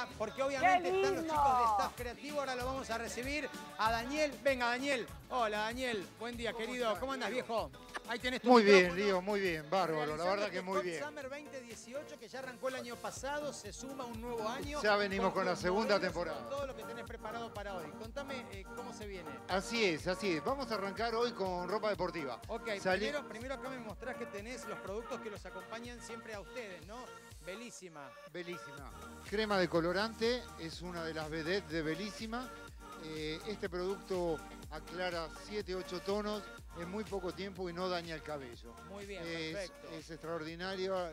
mesa, porque obviamente están los chicos de Staff Creativo. Ahora lo vamos a recibir a Daniel. Venga, Daniel. Hola, Daniel. Buen día, querido. ¿Cómo andas, viejo? Ahí tenés tu Muy micrófono. bien, Lío, muy bien, bárbaro, la verdad que muy bien. Summer 2018, que ya arrancó el año pasado, se suma un nuevo año. Ya venimos con la segunda temporada. Con todo lo que tenés preparado para hoy. Contame cómo se viene. Así es, así es. Vamos a arrancar hoy con ropa deportiva. Ok, primero acá me mostrás que tenés los productos que los acompañan siempre a ustedes, ¿no? Belísima. Belísima. Crema de colorante, es una de las vedettes de Belísima. Este producto aclara 7-8 tonos en muy poco tiempo y no daña el cabello. Muy bien, perfecto. Es extraordinario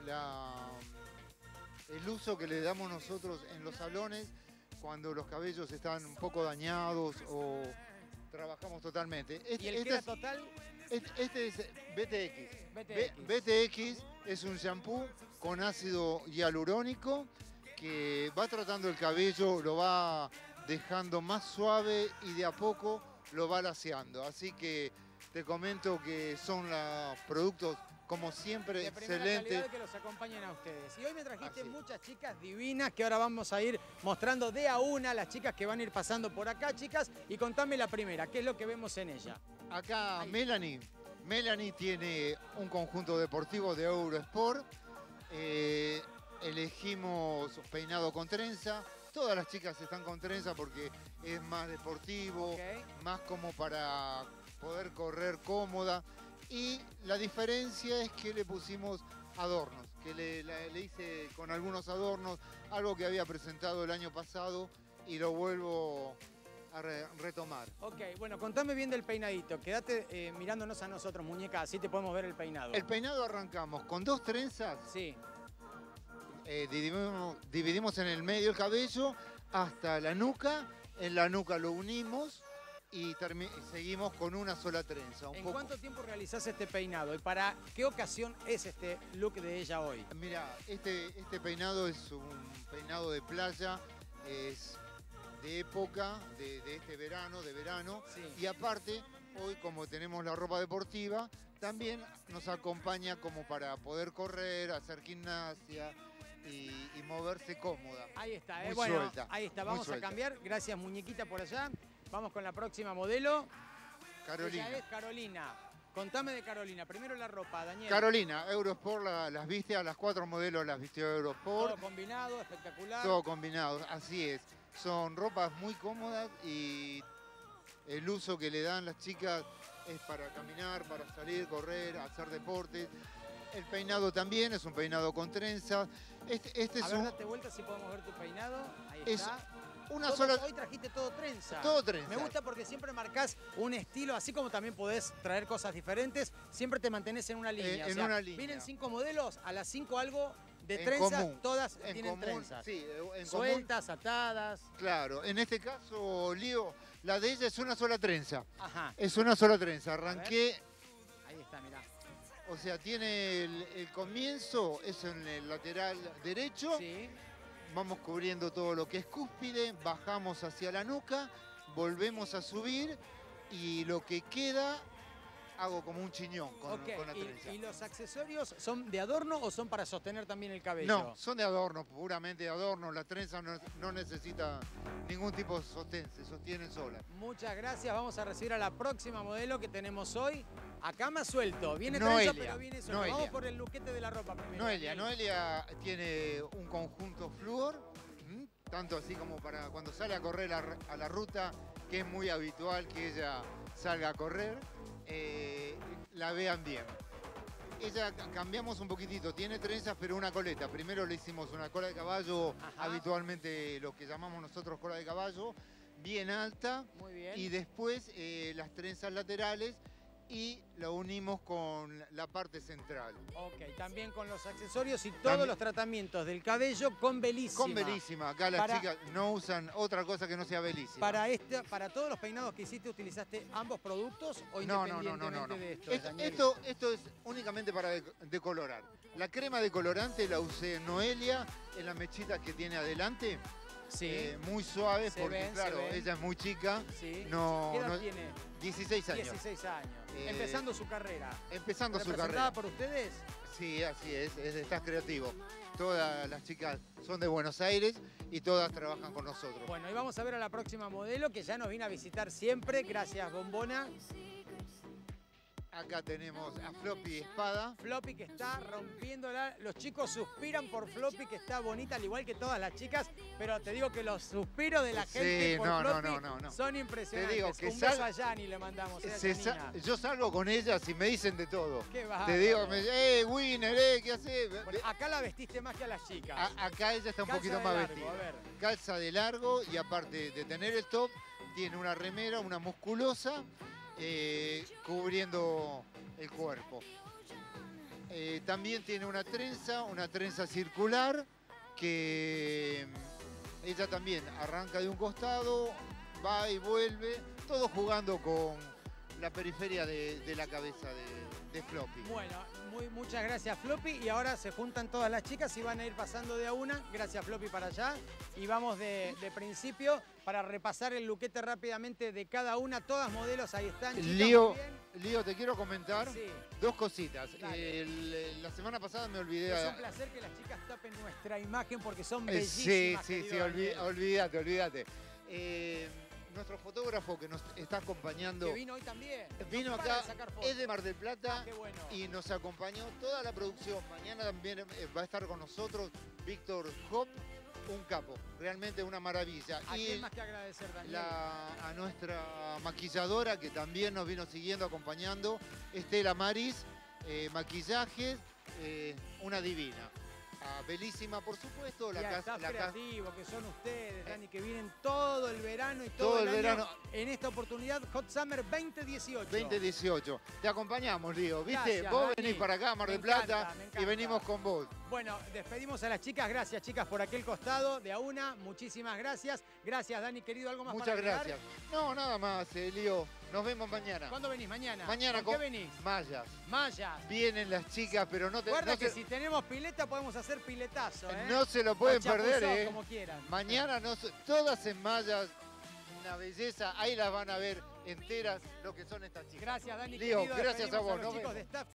el uso que le damos nosotros en los salones cuando los cabellos están un poco dañados o trabajamos totalmente. ¿Y el que era total? Este es BTX. BTX es un shampoo con ácido hialurónico que va tratando el cabello, lo va dejando más suave y de a poco lo va laseando. Así que te comento que son los productos, como siempre, de excelentes. Calidad que los acompañen a ustedes. Y hoy me trajiste muchas chicas divinas que ahora vamos a ir mostrando de a una las chicas que van a ir pasando por acá, chicas. Y contame la primera, ¿qué es lo que vemos en ella? Acá Melanie. Melanie tiene un conjunto deportivo de Eurosport. Elegimos peinado con trenza. Todas las chicas están con trenza porque es más deportivo, más como para poder correr cómoda. Y la diferencia es que le pusimos adornos, que le hice con algunos adornos, algo que había presentado el año pasado y lo vuelvo a retomar. Ok, bueno, contame bien del peinadito. Quédate mirándonos a nosotros, muñeca, así te podemos ver el peinado. El peinado arrancamos con 2 trenzas. Sí. Dividimos en el medio el cabello hasta la nuca. En la nuca lo unimos y seguimos con una sola trenza. ¿En cuánto tiempo realizás este peinado? ¿Y para qué ocasión es este look de ella hoy? Mira, este peinado es un peinado de playa, es de época, de este verano, sí. Y aparte, hoy como tenemos la ropa deportiva, también nos acompaña como para poder correr, hacer gimnasia y moverse cómoda. Ahí está, muy bueno, suelta, ahí está, vamos a cambiar. Gracias, muñequita, por allá. Vamos con la próxima modelo. Carolina. Ella es Carolina. Contame de Carolina. Primero la ropa, Daniel. Carolina, Eurosport las viste, a las 4 modelos las vistió Eurosport. Todo combinado, espectacular. Todo combinado, así es. Son ropas muy cómodas y el uso que le dan las chicas es para caminar, para salir, correr, hacer deportes. El peinado también es un peinado con trenzas. Date vuelta si podemos ver tu peinado. Ahí está. Hoy trajiste todo trenza. Todo trenza. Me gusta porque siempre marcás un estilo, así como también podés traer cosas diferentes, siempre te mantenés en una línea. Una línea. Vienen 5 modelos, a las 5 algo de trenza, todas tienen trenzas. Sí, sueltas, atadas. Claro, en este caso, Lío, la de ella es una sola trenza. Ajá. Es una sola trenza. Arranqué. Ahí está, mirá. O sea, tiene el comienzo, es en el lateral derecho. Sí. Vamos cubriendo todo lo que es cúspide, bajamos hacia la nuca, volvemos a subir y lo que queda hago como un chiñón con la trenza. ¿Y los accesorios son de adorno o son para sostener también el cabello? No, son de adorno, puramente de adorno. La trenza no necesita ningún tipo de sostén, se sostiene sola. Muchas gracias. Vamos a recibir a la próxima modelo que tenemos hoy. Acá más suelto. Viene Noelia, trenza, pero viene suelto. Vamos por el luquete de la ropa primero. Noelia tiene un conjunto flúor, tanto así como para cuando sale a correr a la ruta, que es muy habitual que ella salga a correr. La vean bien. Ella cambiamos un poquitito, tiene trenzas pero una coleta. Primero le hicimos una cola de caballo, habitualmente lo que llamamos nosotros cola de caballo, bien alta. Muy bien. Y después las trenzas laterales y lo unimos con la parte central. Ok, también con los accesorios y todos los tratamientos del cabello con Belísima. Con Belísima, acá las chicas no usan otra cosa que no sea Belísima. Para todos los peinados que hiciste, ¿utilizaste ambos productos o independientemente de esto? Esto es únicamente para decolorar. La crema decolorante la usé Noelia en las mechitas que tiene adelante. Sí. Muy suave porque, claro, ella es muy chica. Sí. No, ¿Qué edad tiene? 16 años. 16 años. Empezando su carrera. Empezando su carrera. ¿Representada por ustedes? Sí, así es, estás creativo. Todas las chicas son de Buenos Aires y todas trabajan con nosotros. Bueno, y vamos a ver a la próxima modelo que ya nos viene a visitar siempre. Gracias, Bombona. Acá tenemos a Floppy Espada. Floppy que está rompiéndola. Los chicos suspiran por Floppy, que está bonita, al igual que todas las chicas. Pero te digo que los suspiros de la gente por Floppy son impresionantes. Te digo que un beso a Yani le mandamos. Yo salgo con ellas y me dicen de todo. Qué bárbaro. Te digo, Winner, ¿qué haces? Bueno, acá la vestiste más que a las chicas. Acá ella está un poquito más vestida. Calza de largo y aparte de tener el top, tiene una remera, una musculosa, cubriendo el cuerpo. También tiene una trenza circular que ella también arranca de un costado, va y vuelve, todo jugando con la periferia de la cabeza de Floppy. Bueno, muchas gracias Floppy, y ahora se juntan todas las chicas y van a ir pasando de a una. Gracias Floppy para allá, y vamos de principio para repasar el luquete rápidamente de cada una. Todas modelos, ahí están, chicas. Lío, te quiero comentar dos cositas. La semana pasada me olvidé. Es un placer que las chicas tapen nuestra imagen porque son bellísimas. Sí, olvídate. Nuestro fotógrafo que nos está acompañando. Que vino hoy también. Vino acá, es de Mar del Plata, qué bueno. Y nos acompañó toda la producción. Mañana también va a estar con nosotros Víctor Hop, un capo, realmente una maravilla. ¿A quién más que agradecer, Daniel? A nuestra maquilladora que también nos vino siguiendo, acompañando, Estela Maris, maquillaje, una divina. Belísima, por supuesto. La casa creativo, que son ustedes, Dani, que vienen todo el verano y todo el verano. Año, en esta oportunidad Hot Summer 2018. 2018. Te acompañamos, Lío. ¿Viste? Gracias, vos Dani. venís para acá, Mar del Plata, y venimos con vos. Bueno, despedimos a las chicas. Gracias, chicas, por aquel costado de a una. Muchísimas gracias. Gracias, Dani, querido. ¿Algo más Muchas para agregar? gracias. No, nada más, Lío. Nos vemos mañana. ¿Cuándo venís? Mañana. Mañana. ¿Con qué venís? Mallas. Mallas. Vienen las chicas, pero no te... Recuerda que si tenemos pileta podemos hacer piletazo, ¿eh? No se lo pueden perder, como quieran. Mañana todas en mallas, una belleza. Ahí las van a ver enteras lo que son estas chicas. Gracias, Dani, Lío, querido. gracias a vos. Los chicos de staff.